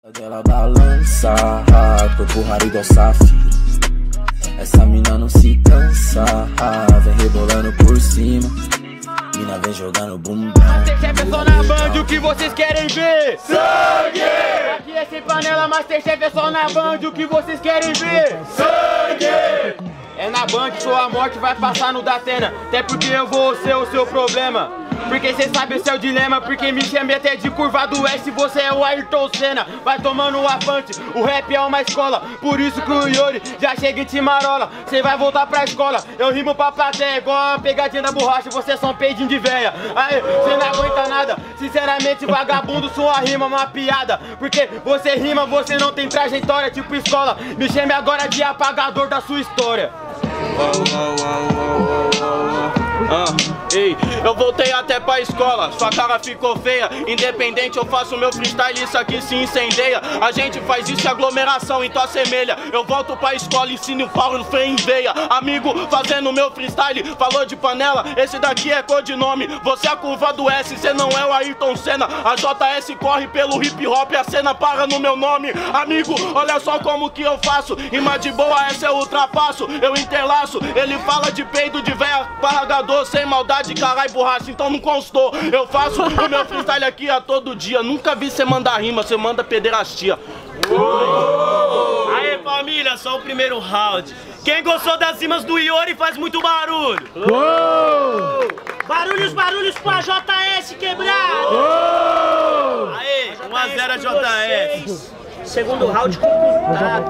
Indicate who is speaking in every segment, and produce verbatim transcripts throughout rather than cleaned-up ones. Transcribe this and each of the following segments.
Speaker 1: Dela balança, corpo raro igual safira. Essa mina não se cansa, vem rebolando por cima. Mina vem jogando bumbum.
Speaker 2: Masterchef é só na Band, o que vocês querem ver?
Speaker 3: Sangue!
Speaker 2: Aqui é sem panela, Masterchef é só na Band, o que vocês querem ver?
Speaker 3: Sangue!
Speaker 2: É na Band que sua morte vai passar no Datena. Até porque eu vou ser o seu problema. Porque cê sabe esse é o dilema. Porque me chame até de curva do S, você é o Ayrton Senna. Vai tomando o avante, o rap é uma escola. Por isso que o Yori já chega e te marola. Cê vai voltar pra escola, eu rimo pra plateia igual a pegadinha da borracha, você é só um peidinho de véia. Aí, cê não aguenta nada, sinceramente vagabundo, sua rima é uma piada. Porque você rima, você não tem trajetória, tipo escola. Me chame agora de apagador da sua história.
Speaker 4: Oh, oh, oh, oh, oh, oh. Ah, ei, eu voltei até pra escola, sua cara ficou feia. Independente eu faço meu freestyle, isso aqui se incendeia. A gente faz isso em aglomeração, então assemelha. Eu volto pra escola, ensino o Paulo Freire em veia. Amigo, fazendo meu freestyle, falou de panela, esse daqui é codinome. Você é a curva do S, cê não é o Ayrton Senna. A J S corre pelo hip hop, a cena para no meu nome. Amigo, olha só como que eu faço, rima de boa, essa eu ultrapasso. Eu interlaço, ele fala de peido de véia, parragador. Sem maldade, caralho, borracha, então não constou. Eu faço o meu freestyle aqui a todo dia. Nunca vi você mandar rima, você manda pederastia.
Speaker 5: Aê, família, só o primeiro round. Quem gostou das rimas do Yori faz muito barulho.
Speaker 6: Uou!
Speaker 5: Barulhos, barulhos pra J S quebrado.
Speaker 6: Uou!
Speaker 5: Aê, um a zero a J S. Segundo round complicado.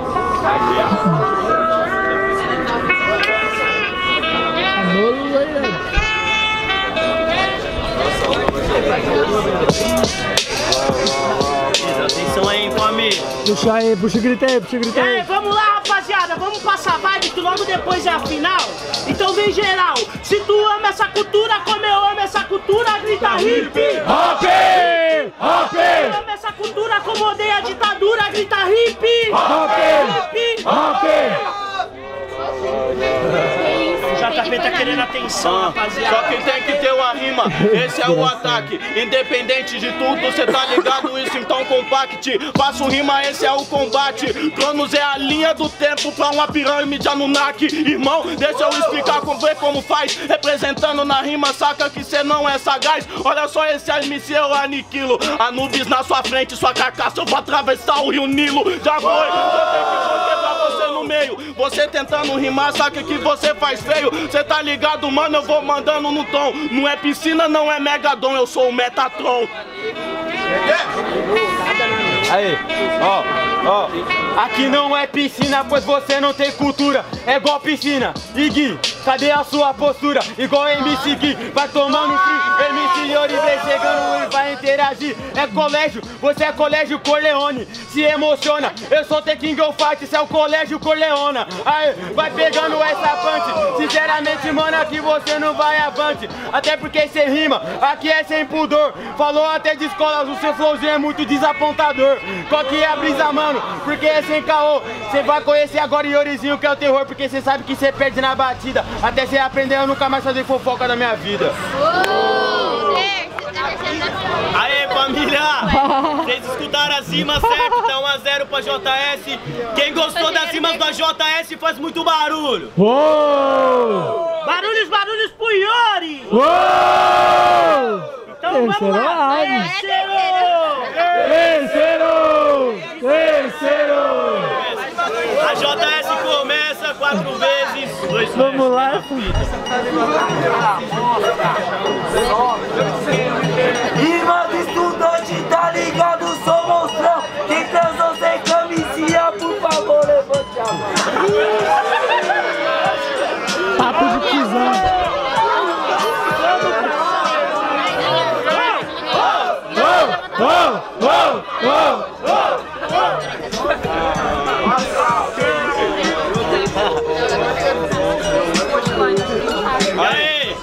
Speaker 5: Atenção aí, família.
Speaker 6: Puxa aí, puxa o grito aí, puxa o grito aí.
Speaker 5: É, vamos lá, rapaziada, vamos passar vibe que logo depois é a final. Então vem geral, se tu ama essa cultura como eu amo essa cultura, grita hip
Speaker 6: hop, hop.
Speaker 5: Se tu ama essa cultura como odeia a ditadura, grita hip
Speaker 6: hop,
Speaker 5: hip
Speaker 6: hop.
Speaker 5: O J P tá querendo atenção,
Speaker 4: Ah,
Speaker 5: rapaziada.
Speaker 4: só que tem que ter uma rima, esse é o ataque. Independente de tudo, cê tá ligado isso, então compacte. Faço rima, esse é o combate. Cronos é a linha do tempo pra uma pirâmide Anunnaki. Irmão, deixa eu explicar como, ver como faz. Representando na rima, saca que cê não é sagaz. Olha só esse M C, eu aniquilo. Anubis na sua frente, sua carcaça, eu vou atravessar o rio Nilo. Já foi, eu tenho que vou quebrar você no meio. Você tentando rimar, saca que você faz feio. Cê tá ligado, mano, eu vou mandando no tom. Não é piscina, não é Megadon, eu sou o Metatron.
Speaker 2: Aí, ó, ó. Aqui não é piscina, pois você não tem cultura. É igual piscina. E Gui, cadê a sua postura? Igual M C Gui, vai tomando frio. M C Yori vem chegando e vai interagir. É colégio, você é colégio Corleone. Se emociona, eu sou The King of Fight, isso é o colégio Corleona. Aí, vai pegando essa punch. Sinceramente, mano, aqui você não vai avante. Até porque cê rima, aqui é sem pudor. Falou até de escolas, o seu flowzinho é muito desapontador. Qual que é a brisa, mano? Porque é sem caô. Cê vai conhecer agora o Yorizinho, que é o terror. Porque cê sabe que cê perde na batida. Até cê aprender a nunca mais fazer fofoca na minha vida.
Speaker 5: Aê, família! Vocês escutaram as rimas, certo? Tá um a zero pra J S. Quem gostou das rimas da J S faz muito barulho.
Speaker 6: Uou!
Speaker 5: Barulhos, barulhos pro Yori!
Speaker 6: Uou!
Speaker 5: Então vamos lá!
Speaker 6: Terceiro
Speaker 5: Terceiro!
Speaker 6: Terceiro! Terceiro!
Speaker 5: A J S começa quatro vezes. Dois
Speaker 6: Vamos lá.
Speaker 7: Rima do estudante, tá ligado? Sou monstrão. Quem transou sem camisinha, por favor, levante a mão.
Speaker 6: Papo de pisão. Oh, oh, oh, oh.
Speaker 4: Aê!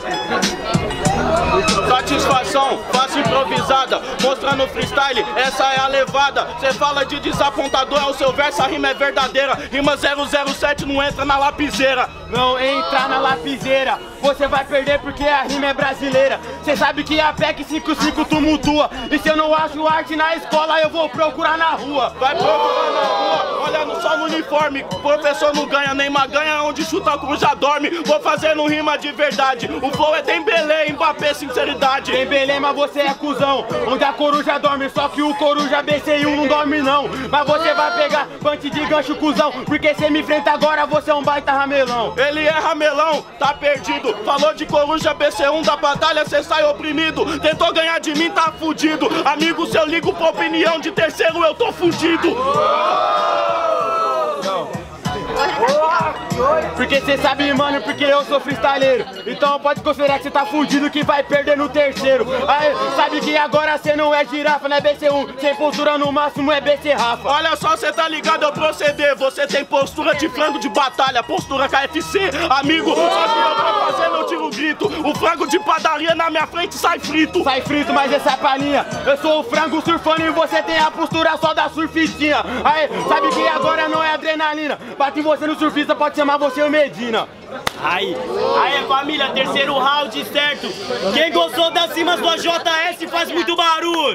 Speaker 4: Satisfação, fácil improvisada, mostrando freestyle, essa é a levada. Cê fala de desapontador, é o seu verso, a rima é verdadeira. Rima zero zero sete não entra na lapiseira.
Speaker 2: Não entra na lapiseira. você vai perder porque a rima é brasileira. Cê sabe que a P E C cinco cinco tumultua. E se eu não acho arte na escola, eu vou procurar na rua.
Speaker 4: Vai procurar na rua, olha só no uniforme. Professor não ganha, Neymar ganha, onde chuta a cruz já dorme. Vou fazendo rima de verdade. O flow é Dembélé, Mbappé, sinceridade.
Speaker 2: Dembélé, mas você é cuzão. Onde a coruja dorme, só que o coruja B C um não dorme não. Mas você vai pegar punch de gancho, cuzão. Porque cê me enfrenta agora, você é um baita ramelão.
Speaker 4: Ele é ramelão, tá perdido. Falou de coruja B C um da batalha, cê sai oprimido. Tentou ganhar de mim, tá fudido. Amigo, se eu ligo pra opinião de terceiro, eu tô fudido.
Speaker 2: Porque cê sabe, mano, porque eu sou freestyleiro. Então pode considerar que cê tá fudido que vai perder no terceiro. Aí, sabe que agora cê não é girafa, não é B C um. Sem postura no máximo é B C Rafa.
Speaker 4: Olha só, cê tá ligado ao proceder. Você tem postura de frango de batalha, postura K F C. Amigo, só que eu tô fazendo, eu tiro o grito. O frango de padaria na minha frente sai frito.
Speaker 2: Sai frito, mas essa é palhinha. Eu sou o frango surfando e você tem a postura só da surfistinha. Aí, sabe que agora não é adrenalina. Bate você no surfista, pode chamar você o Medina.
Speaker 5: Aí, aí família, terceiro round, certo? Quem gostou das rimas do A J S faz muito barulho.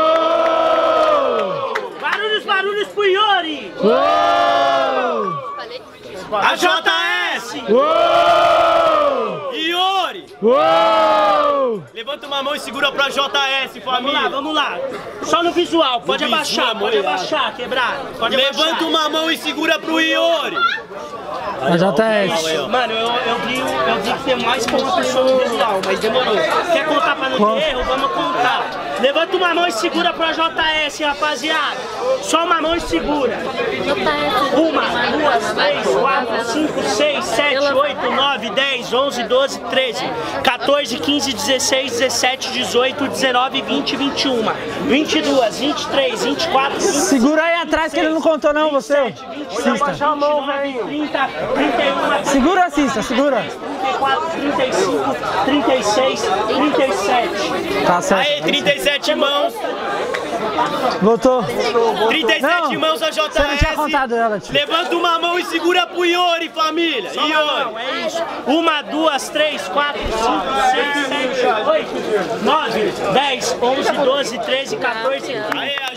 Speaker 6: Uou!
Speaker 5: Barulhos, barulhos pro Iori.
Speaker 6: Uou!
Speaker 5: A J S.
Speaker 6: Uou!
Speaker 5: Iori.
Speaker 6: Uou!
Speaker 5: Levanta uma mão e segura pra J S, família.
Speaker 8: Vamos lá, vamos lá. Só no visual, pode
Speaker 5: No
Speaker 8: abaixar,
Speaker 5: visual,
Speaker 8: pode
Speaker 5: olha.
Speaker 8: abaixar, quebrar. Pode
Speaker 5: Levanta
Speaker 8: abaixar.
Speaker 5: uma mão e segura pro Iori.
Speaker 6: A J S.
Speaker 8: Mano, eu, eu, vi, eu vi que tem mais com uma pessoa no visual, mas demorou. Quer contar pra não ter erro? Vamos contar. Levanta uma mão e segura pra J S, rapaziada. Só uma mão e segura. Uma, duas, três, quatro, cinco, seis, sete, oito, nove, dez, onze, doze, treze, quatorze, quinze, dezesseis, dezessete, dezoito, dezenove, vinte, vinte e um, vinte e dois, vinte e três, vinte e quatro, vinte e cinco.
Speaker 6: Segura aí atrás que ele não contou não, você.
Speaker 8: Abaixa a mão, velho. trinta, trinta e um,
Speaker 6: Segura, assista, segura.
Speaker 8: trinta e quatro, trinta e cinco, trinta e seis, trinta e sete.
Speaker 6: Tá certo.
Speaker 5: Aí, trinta e sete mãos.
Speaker 6: Voltou.
Speaker 5: trinta e sete
Speaker 6: Não,
Speaker 5: mãos a J S.
Speaker 6: você não tinha contado ela, tio.
Speaker 5: Levanta uma mão e segura pro Iori, família.
Speaker 8: Só uma
Speaker 5: Iori.
Speaker 8: mão, é isso. Uma, duas, três, quatro, cinco, seis, sete, oito, nove, dez, onze, doze, treze, quatorze,
Speaker 5: Aí,